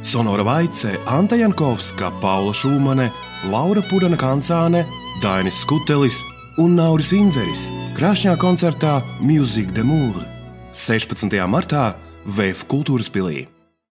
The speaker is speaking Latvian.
Sonora Vaice, Anta Jankovska, Paula Šūmane, Laura Purana-Kancāne, Dainis Skutelis un Nauris Inzeris Krāšņā koncertā Musique d'Amour 16. martā Vēf kultūras pilī.